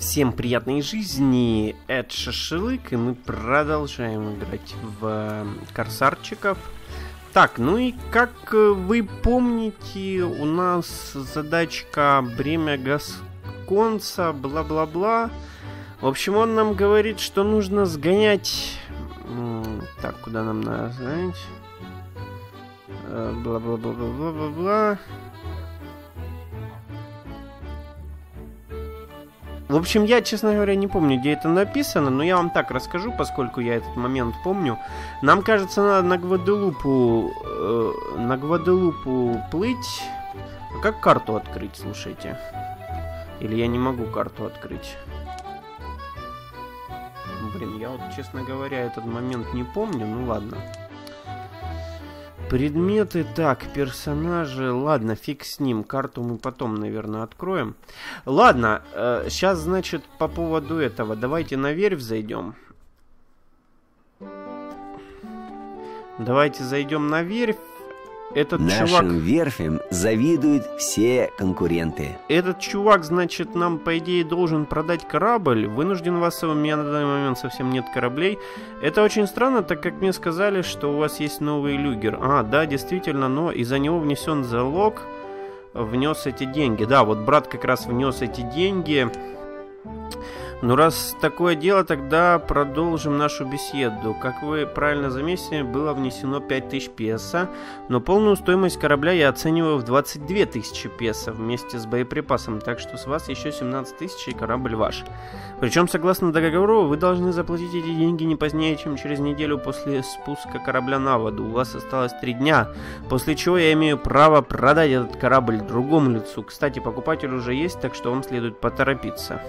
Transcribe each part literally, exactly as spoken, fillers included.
Всем приятной жизни, это Шашлык, и мы продолжаем играть в корсарчиков. Так, ну и как вы помните, у нас задачка бремя Гасконца, бла-бла-бла. В общем, он нам говорит, что нужно сгонять... Так, куда нам надо сгонять? Бла-бла-бла-бла-бла-бла-бла. В общем, я, честно говоря, не помню, где это написано, но я вам так расскажу, поскольку я этот момент помню. Нам, кажется, надо на Гваделупу, э, на Гваделупу плыть. А как карту открыть, слушайте? Или я не могу карту открыть? Блин, я вот, честно говоря, этот момент не помню, ну ладно. Предметы, так, персонажи, ладно, фиг с ним, карту мы потом, наверное, откроем. Ладно, э, сейчас, значит, по поводу этого, давайте на верфь зайдем. Давайте зайдем на верфь. Этот Нашим чувак... верфям завидуют все конкуренты. Этот чувак, значит, нам, по идее, должен продать корабль. Вынужден вас, у меня на данный момент совсем нет кораблей. Это очень странно, так как мне сказали, что у вас есть новый люгер. А, да, действительно, но из-за него внесен залог. Внес эти деньги. Да, вот брат как раз внес эти деньги. Ну, раз такое дело, тогда продолжим нашу беседу. Как вы правильно заметили, было внесено пять тысяч песо, но полную стоимость корабля я оцениваю в двадцать две тысячи песо вместе с боеприпасом, так что с вас еще семнадцать тысяч и корабль ваш. Причем, согласно договору, вы должны заплатить эти деньги не позднее, чем через неделю после спуска корабля на воду. У вас осталось три дня, после чего я имею право продать этот корабль другому лицу. Кстати, покупатель уже есть, так что вам следует поторопиться.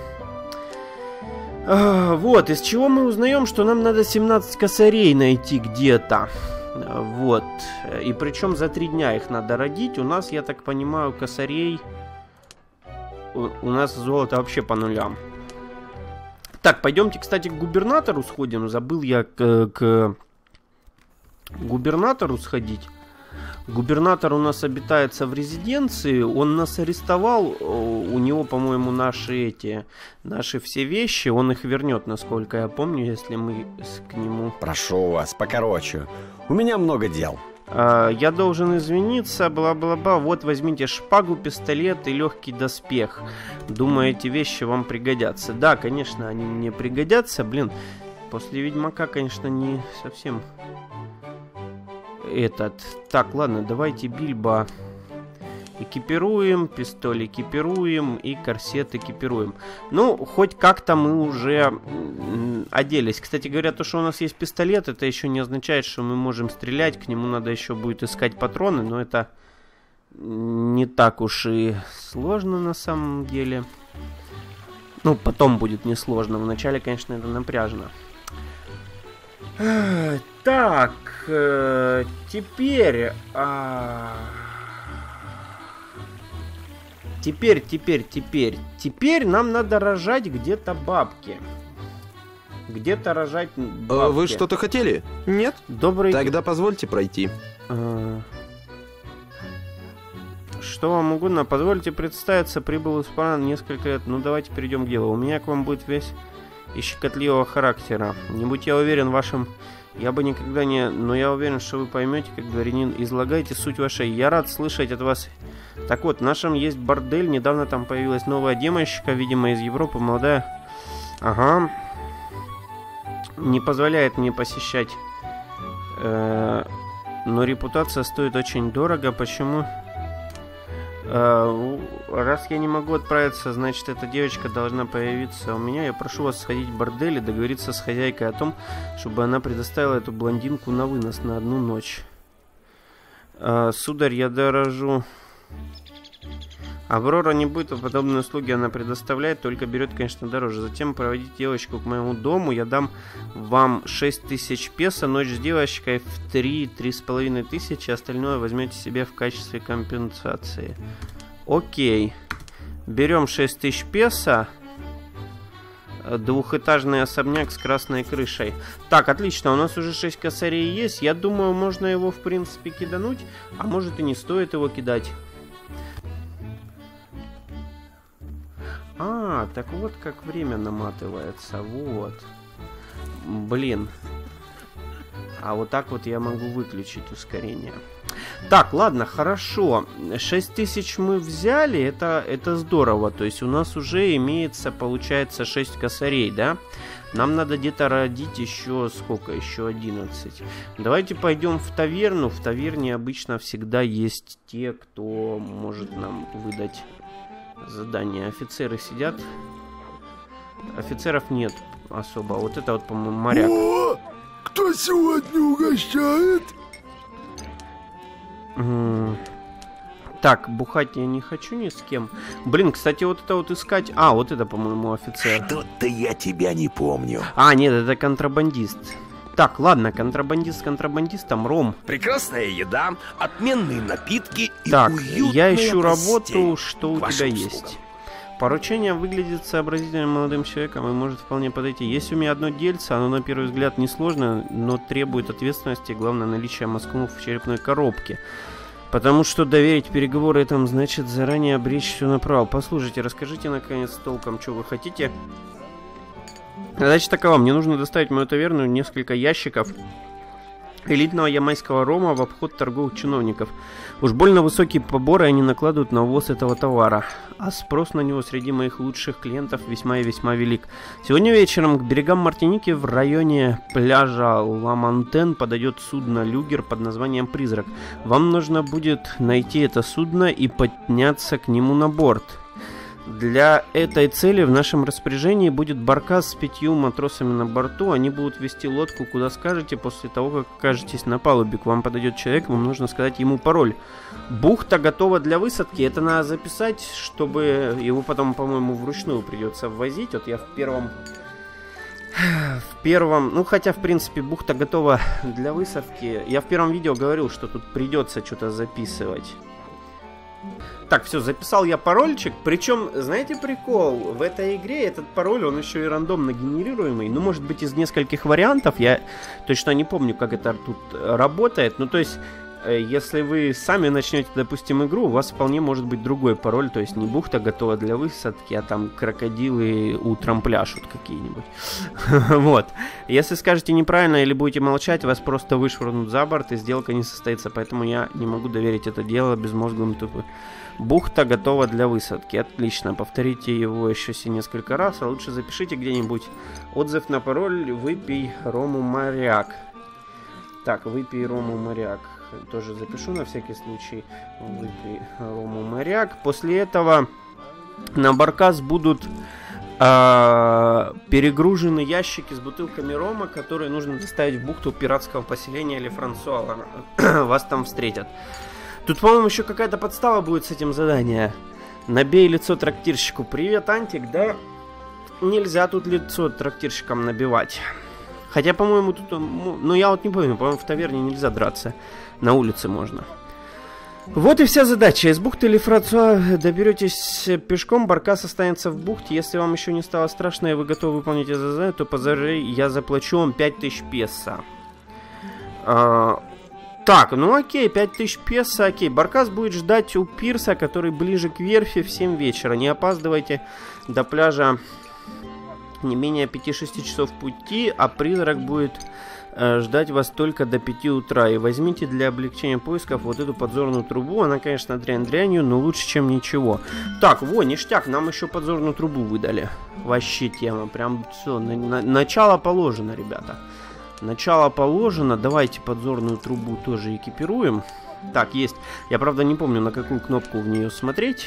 А, вот, из чего мы узнаем, что нам надо семнадцать косарей найти где-то. Вот. И причем за три дня их надо родить. У нас, я так понимаю, косарей... У, у нас золото вообще по нулям. Так, пойдемте, кстати, к губернатору сходим. Забыл я к, к губернатору сходить. Губернатор у нас обитается в резиденции, он нас арестовал, у него, по-моему, наши эти, наши все вещи, он их вернет, насколько я помню, если мы к нему... Прошу вас, покороче, у меня много дел. А, я должен извиниться, бла-бла-бла, вот возьмите шпагу, пистолет и легкий доспех. Думаю, эти вещи вам пригодятся. Да, конечно, они мне пригодятся, блин, после Ведьмака, конечно, не совсем... Этот. Так, ладно, давайте Бильбо экипируем, пистоль экипируем и корсет экипируем. Ну, хоть как-то мы уже оделись. Кстати говоря, то, что у нас есть пистолет, это еще не означает, что мы можем стрелять. К нему надо еще будет искать патроны, но это не так уж и сложно на самом деле. Ну, потом будет несложно. Вначале, конечно, это напряжно. Так, э, теперь, а... теперь, теперь, теперь, теперь нам надо рожать где-то бабки. Где-то рожать бабки. А вы что-то хотели? Нет? Добрый... Тогда позвольте пройти. А... Что вам угодно? Позвольте представиться, прибыл из плана несколько лет. Ну, давайте перейдем к делу. У меня к вам будет весь и щекотливого характера. Не будь я уверен в вашем... Я бы никогда не... Но я уверен, что вы поймете, как дворянин. Излагайте суть вашей. Я рад слышать от вас. Так вот, в нашем есть бордель. Недавно там появилась новая демонщика, видимо, из Европы. Молодая. Ага. Не позволяет мне посещать. Э-э- но репутация стоит очень дорого. Почему... Uh, раз я не могу отправиться, значит, эта девочка должна появиться у меня. Я прошу вас сходить в бордель и договориться с хозяйкой о том, чтобы она предоставила эту блондинку на вынос на одну ночь. Uh, сударь, я дорожу. Аврора не будет, подобные услуги она предоставляет, только берет, конечно, дороже. Затем проводить девочку к моему дому. Я дам вам шесть тысяч песо. Ночь с девочкой в три-три с половиной тысячи. Остальное возьмете себе в качестве компенсации. Окей. Берем шесть тысяч песо. Двухэтажный особняк с красной крышей. Так, отлично, у нас уже шесть косарей есть. Я думаю, можно его, в принципе, кидануть. А может и не стоит его кидать. А, А, так вот как время наматывается. Вот. Блин. А вот так вот я могу выключить ускорение. Так, ладно, хорошо. шесть тысяч мы взяли, это, это здорово. То есть у нас уже имеется, получается, шесть косарей, да? Нам надо где-то родить еще сколько? Еще одиннадцать. Давайте пойдем в таверну. В таверне обычно всегда есть те, кто может нам выдать задание. Офицеры сидят. Офицеров нет особо. Вот это вот, по-моему, моряк. О, кто сегодня угощает? Так, бухать я не хочу ни с кем. Блин, кстати, вот это вот искать... А, вот это, по-моему, офицер. Что-то я тебя не помню. А, нет, это контрабандист. Так, ладно, контрабандист с контрабандистом, ром. Прекрасная еда, отменные напитки и так, уютная я ищу постель. работу, что у тебя Вашим есть. услугам. Поручение выглядит сообразительным молодым человеком и может вполне подойти. Есть у меня одно дельце, оно на первый взгляд несложно, но требует ответственности, главное наличие мозгов в черепной коробке. Потому что доверить переговоры этому значит заранее обречь все направо. Послушайте, расскажите наконец толком, что вы хотите. Задача такова, мне нужно доставить в мою таверну несколько ящиков элитного ямайского рома в обход торговых чиновников. Уж больно высокие поборы они накладывают на ввоз этого товара, а спрос на него среди моих лучших клиентов весьма и весьма велик. Сегодня вечером к берегам Мартиники в районе пляжа Ла-Монтен подойдет судно «Люгер» под названием «Призрак». Вам нужно будет найти это судно и подняться к нему на борт. Для этой цели в нашем распоряжении будет баркас с пятью матросами на борту. Они будут вести лодку куда скажете. После того, как окажетесь на палубе, к вам подойдет человек, вам нужно сказать ему пароль. Бухта готова для высадки. Это надо записать, чтобы его потом, по-моему, вручную придется ввозить. Вот я в первом... В первом... Ну, хотя, в принципе, бухта готова для высадки. Я в первом видео говорил, что тут придется что-то записывать. Так, все, записал я парольчик. Причем, знаете, прикол? В этой игре этот пароль, он еще и рандомно генерируемый. Ну, может быть, из нескольких вариантов. Я точно не помню, как это тут работает. Ну, то есть, если вы сами начнете, допустим, игру, у вас вполне может быть другой пароль. То есть, не бухта готова для высадки, а там крокодилы утром пляшут какие-нибудь. Вот. Если скажете неправильно или будете молчать, вас просто вышвырнут за борт, и сделка не состоится. Поэтому я не могу доверить это дело безмозглым тупым. Бухта готова для высадки. Отлично. Повторите его еще все несколько раз, а лучше запишите где-нибудь отзыв на пароль «Выпей рому моряк». Так, «Выпей рому моряк». Тоже запишу на всякий случай. «Выпей рому моряк». После этого на баркас будут э, перегружены ящики с бутылками рома, которые нужно доставить в бухту пиратского поселения Ле Франсуа. Вас там встретят. Тут, по-моему, еще какая-то подстава будет с этим заданием. Набей лицо трактирщику. Привет, Антик, да? Нельзя тут лицо трактирщикам набивать. Хотя, по-моему, тут... Ну, я вот не помню, по-моему, в таверне нельзя драться. На улице можно. Вот и вся задача. Из бухты Ле Франсуа доберетесь пешком, баркас останется в бухте. Если вам еще не стало страшно и вы готовы выполнить это задание, то позже я заплачу вам пять тысяч песо. А... Так, ну окей, пять тысяч песо, окей. Баркас будет ждать у пирса, который ближе к верфи в семь вечера. Не опаздывайте до пляжа не менее пяти-шести часов пути, а призрак будет э, ждать вас только до пяти утра. И возьмите для облегчения поисков вот эту подзорную трубу. Она, конечно, дрянь-дрянью, но лучше, чем ничего. Так, во, ништяк, нам еще подзорную трубу выдали. Вообще тема, прям все, на, на, начало положено, ребята. Начало положено. Давайте подзорную трубу тоже экипируем. Так, есть. Я, правда, не помню, на какую кнопку в нее смотреть.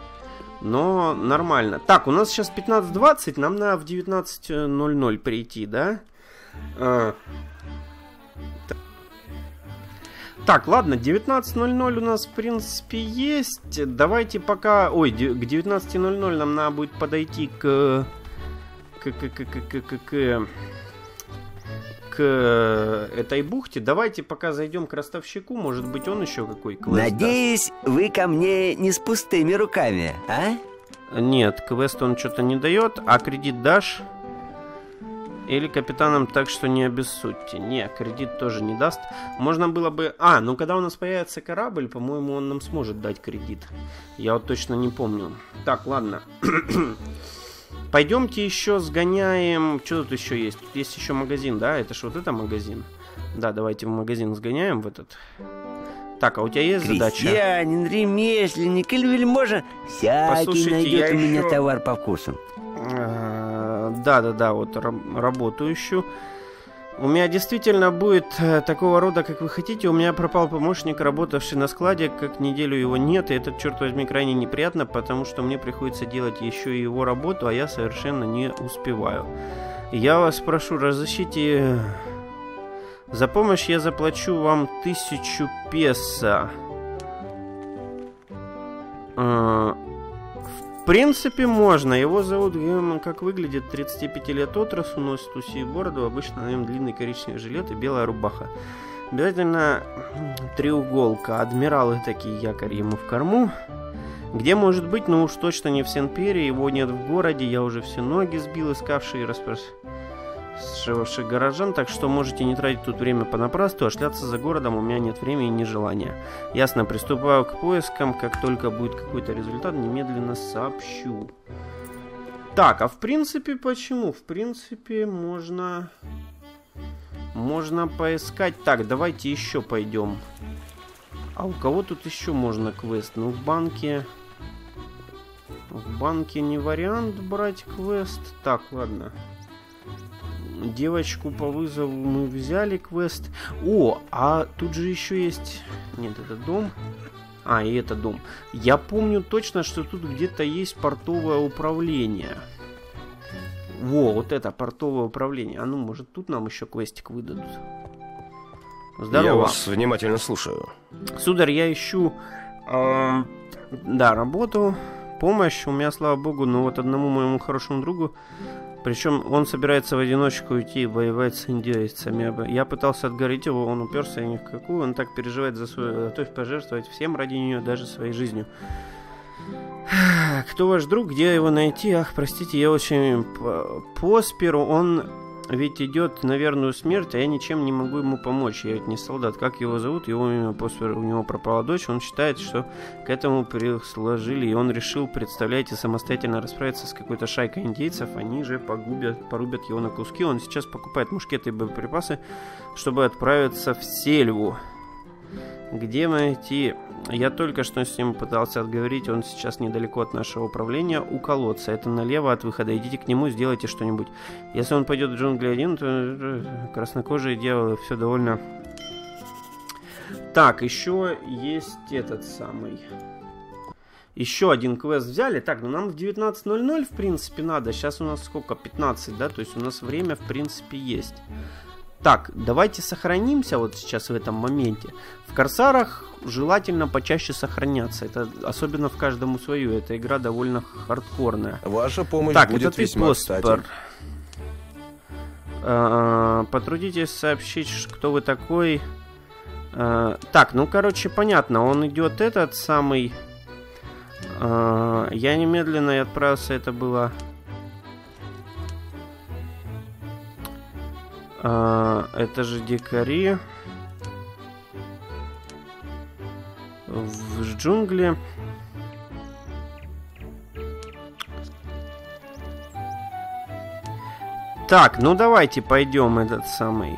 Но нормально. Так, у нас сейчас пятнадцать двадцать. Нам надо в девятнадцать ноль ноль прийти, да? А... Так, ладно, девятнадцать ноль ноль у нас, в принципе, есть. Давайте пока... Ой, к девятнадцати ноль ноль нам надо будет подойти к... К... К... К... К... К... К... к этой бухте. Давайте пока зайдем к ростовщику. Может быть, он еще какой квест Надеюсь, даст. Вы ко мне не с пустыми руками, а? Нет, квест он что-то не дает. А кредит дашь? Или капитаном так, что не обессудьте. Не, кредит тоже не даст. Можно было бы... А, ну когда у нас появится корабль, по-моему, он нам сможет дать кредит. Я вот точно не помню. Так, ладно. Пойдемте еще сгоняем... Что тут еще есть? Тут есть еще магазин, да? Это ж вот это магазин. Да, давайте в магазин сгоняем в этот. Так, а у тебя есть задача? Крестьянин, ремесленник или вельможа, всякий Послушайте, найдет я у меня еще- товар по вкусу. Да-да-да, вот раб- работу ищу. У меня действительно будет э, такого рода, как вы хотите. У меня пропал помощник, работавший на складе, как неделю его нет. И это, черт возьми, крайне неприятно, потому что мне приходится делать еще и его работу, а я совершенно не успеваю. Я вас прошу, разыщите... За помощь я заплачу вам тысячу песо. Э, В принципе, можно. Его зовут Герман, как выглядит, тридцать пять лет от роду, носит усы и бороду, обычно на нем длинный коричневый жилет и белая рубаха. Обязательно треуголка, адмиралы такие, якорь ему в корму. Где может быть, но уж точно не в Сен-Пере, его нет в городе, я уже все ноги сбил, искавший и расспрашивавший горожан, так что можете не тратить тут время понапрасну, а шляться за городом у меня нет времени ни желания. Ясно, приступаю к поискам, как только будет какой-то результат, немедленно сообщу. Так, а в принципе почему? В принципе можно... Можно поискать. Так, давайте еще пойдем. А у кого тут еще можно квест? Ну, в банке... В банке не вариант брать квест. Так, ладно. Девочку по вызову мы взяли квест. О, а тут же еще есть... Нет, это дом. А, и это дом. Я помню точно, что тут где-то есть портовое управление. Во, вот это портовое управление. А ну, может, тут нам еще квестик выдадут. Здорово. Я вас внимательно слушаю. Сударь, я ищу... Э, да, работу, помощь. У меня, слава богу, но вот одному моему хорошему другу... Причем он собирается в одиночку уйти и воевать с индейцами. Я пытался отговорить его, он уперся ни в какую. Он так переживает за свою... Готов пожертвовать всем ради нее, даже своей жизнью. Кто ваш друг? Где его найти? Ах, простите, я очень посперу. Он ведь идет на верную смерть, а я ничем не могу ему помочь. Я ведь не солдат. Как его зовут? Его имя посперу. У него пропала дочь. Он считает, что к этому присложили. И он решил, представляете, самостоятельно расправиться с какой-то шайкой индейцев. Они же погубят, порубят его на куски. Он сейчас покупает мушкеты и боеприпасы, чтобы отправиться в сельву. Где найти? Я только что с ним пытался отговорить. Он сейчас недалеко от нашего управления, у колодца. Это налево от выхода. Идите к нему, сделайте что-нибудь. Если он пойдет в джунгли один, то краснокожие дьяволы, все довольно... Так, еще есть этот самый... Еще один квест взяли. Так, ну нам в девятнадцать ноль ноль в принципе надо. Сейчас у нас сколько? пятнадцать, да? То есть у нас время в принципе есть. Так, давайте сохранимся вот сейчас в этом моменте. В Корсарах желательно почаще сохраняться. Это особенно в каждому свою. Эта игра довольно хардкорная. Ваша помощь так, будет это весьма кстати. А, потрудитесь сообщить, кто вы такой. А, так, ну короче, понятно. Он идет этот самый... А, я немедленно и отправился. Это было... А, это же дикари в джунгли. Так, ну давайте пойдем этот самый.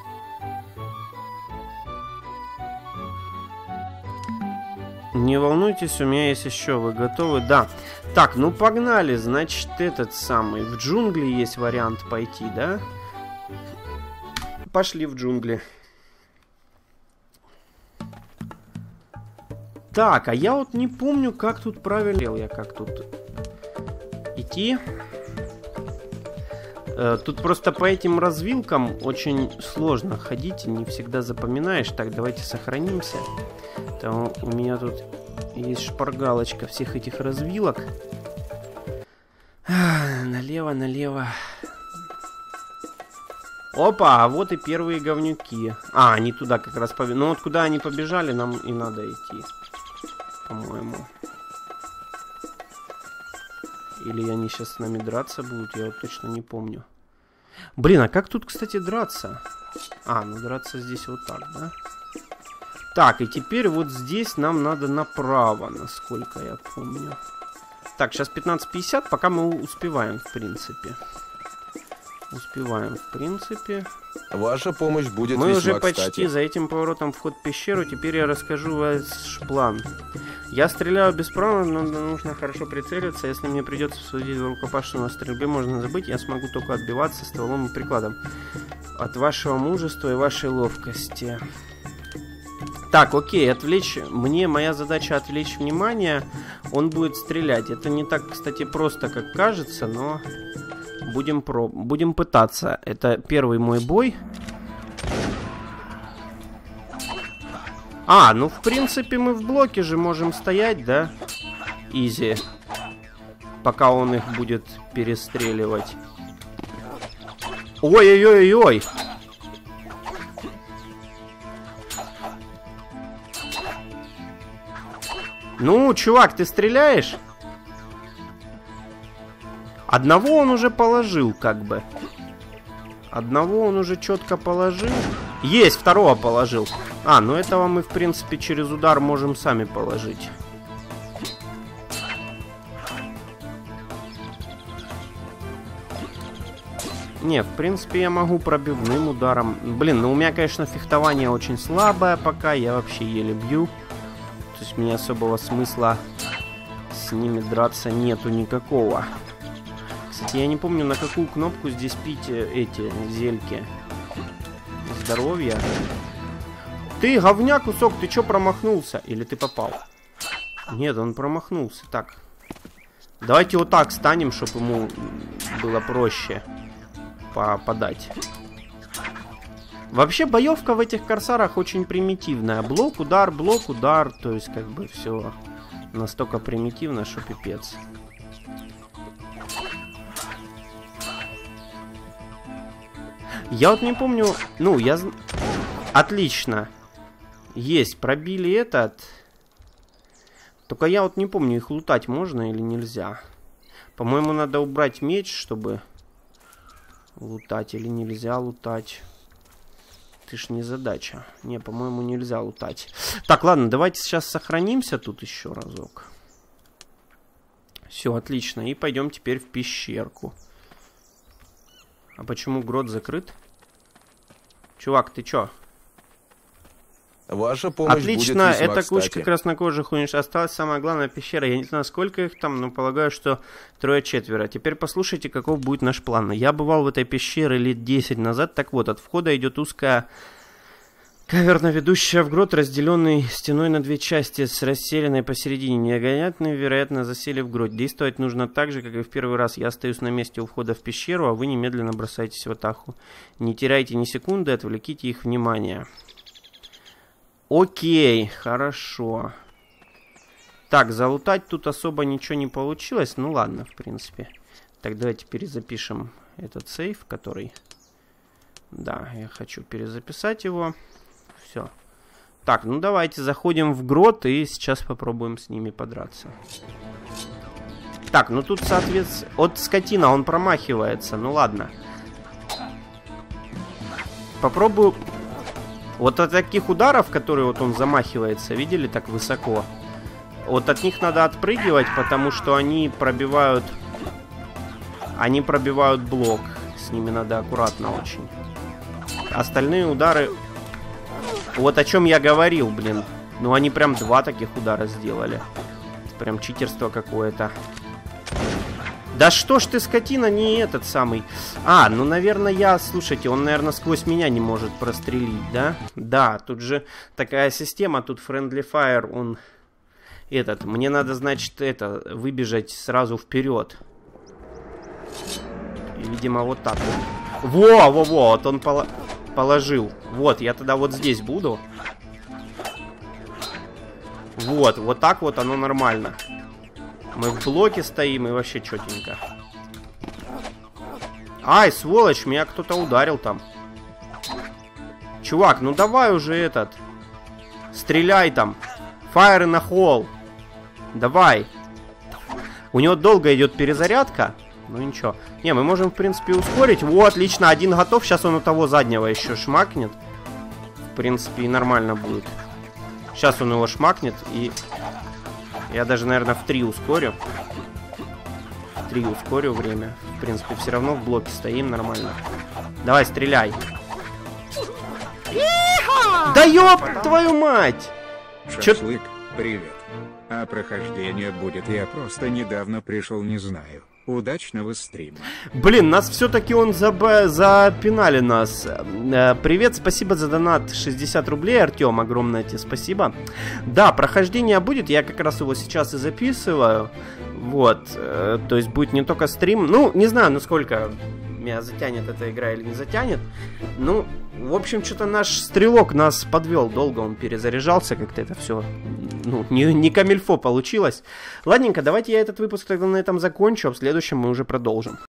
Не волнуйтесь, у меня есть еще. Вы готовы? Да. Так, ну погнали. Значит, этот самый. В джунгли есть вариант пойти, да? Пошли в джунгли. Так, а я вот не помню, как тут правильно... Я как тут идти. Э, тут просто по этим развилкам очень сложно ходить, не всегда запоминаешь. Так, давайте сохранимся. Там у меня тут есть шпаргалочка всех этих развилок. А, налево, налево. Опа, а вот и первые говнюки. А, они туда как раз побежали. Ну вот куда они побежали, нам и надо идти. По-моему. Или они сейчас с нами драться будут, я вот точно не помню. Блин, а как тут, кстати, драться? А, ну драться здесь вот так, да? Так, и теперь вот здесь нам надо направо, насколько я помню. Так, сейчас пятнадцать пятьдесят, пока мы успеваем, в принципе. Успеваем, в принципе. Ваша помощь будет Мы весьма уже почти кстати. за этим поворотом вход в пещеру. Теперь я расскажу ваш план. Я стреляю без права, но нужно хорошо прицеливаться. Если мне придется судить в рукопашную на стрельбе, можно забыть. Я смогу только отбиваться стволом и прикладом. От вашего мужества и вашей ловкости. Так, окей, отвлечь... Мне моя задача отвлечь внимание. Он будет стрелять. Это не так, кстати, просто, как кажется, но... Будем, про... Будем пытаться. Это первый мой бой. А, ну, в принципе, мы в блоке же можем стоять, да? Изи. Пока он их будет перестреливать. Ой-ой-ой-ой! Ну, чувак, ты стреляешь? Одного он уже положил, как бы. Одного он уже четко положил. Есть, второго положил. А, ну этого мы, в принципе, через удар можем сами положить. Не, в принципе, я могу пробивным ударом. Блин, ну у меня, конечно, фехтование очень слабое пока. Я вообще еле бью. То есть мне особого смысла с ними драться нету никакого. Кстати, я не помню, на какую кнопку здесь пить эти зельки. Здоровья. Ты, говня кусок, ты чё промахнулся? Или ты попал? Нет, он промахнулся. Так. Давайте вот так станем, чтобы ему было проще попадать. Вообще, боевка в этих корсарах очень примитивная. Блок, удар, блок, удар. То есть, как бы, все настолько примитивно, что пипец. Я вот не помню... Ну, я... Отлично. Есть, пробили этот. Только я вот не помню, их лутать можно или нельзя. По-моему, надо убрать меч, чтобы... Лутать или нельзя лутать. Ты ж не задача. Не, по-моему, нельзя лутать. Так, ладно, давайте сейчас сохранимся тут еще разок. Все, отлично. И пойдем теперь в пещерку. А почему грот закрыт? Чувак, ты чё? Ваша помощь Отлично, будет весьма эта кстати. кучка краснокожих уничтожена. Осталась самая главная пещера. Я не знаю, сколько их там, но полагаю, что трое-четверо. Теперь послушайте, каков будет наш план. Я бывал в этой пещере лет десять назад. Так вот, от входа идет узкая каверна, ведущая в грот, разделенный стеной на две части с расселенной посередине. Невероятно, вероятно, засели в грот. Действовать нужно так же, как и в первый раз. Я остаюсь на месте у входа в пещеру, а вы немедленно бросаетесь в атаку. Не теряйте ни секунды, отвлеките их внимание. Окей, хорошо. Так, залутать тут особо ничего не получилось. Ну ладно, в принципе. Так, давайте перезапишем этот сейф, который... Да, я хочу перезаписать его. Все. Так, ну давайте заходим в грот и сейчас попробуем с ними подраться. Так, ну тут, соответственно... От скотина, он промахивается. Ну ладно. Попробую... Вот от таких ударов, которые вот он замахивается, видели, так высоко? Вот от них надо отпрыгивать, потому что они пробивают... Они пробивают блок. С ними надо аккуратно очень. Остальные удары... Вот о чем я говорил, блин. Ну, они прям два таких удара сделали. Прям читерство какое-то. Да что ж ты, скотина, не этот самый. А, ну, наверное, я... Слушайте, он, наверное, сквозь меня не может прострелить, да? Да, тут же такая система, тут Friendly Fire, он... Этот, мне надо, значит, это, выбежать сразу вперед. И, видимо, вот так вот. Во, во, во, вот он поло... положил. Вот, я тогда вот здесь буду. Вот, вот так вот оно нормально. Мы в блоке стоим и вообще четенько. Ай, сволочь, меня кто-то ударил там. Чувак, ну давай уже этот. Стреляй там. Fire in a hole. Давай. У него долго идет перезарядка. Ну ничего. Не, мы можем, в принципе, ускорить. Вот, отлично, один готов. Сейчас он у того заднего еще шмакнет. В принципе, и нормально будет. Сейчас он его шмакнет и... Я даже, наверное, в три ускорю. три ускорю время. В принципе, все равно в блоке стоим нормально. Давай, стреляй. Да ёб твою мать! Шашлык, привет. А прохождение будет, я просто недавно пришел, не знаю. Удачного стрима. Блин, нас все-таки он заб... запинали нас. Э, привет, спасибо за донат шестьдесят рублей, Артем, огромное тебе спасибо. Да, прохождение будет, я как раз его сейчас и записываю. Вот, э, то есть будет не только стрим. Ну, не знаю, насколько меня затянет эта игра или не затянет. Ну, в общем, что-то наш стрелок нас подвел. Долго он перезаряжался, как-то это все, ну, не, не камильфо получилось. Ладненько, давайте я этот выпуск тогда на этом закончу, а в следующем мы уже продолжим.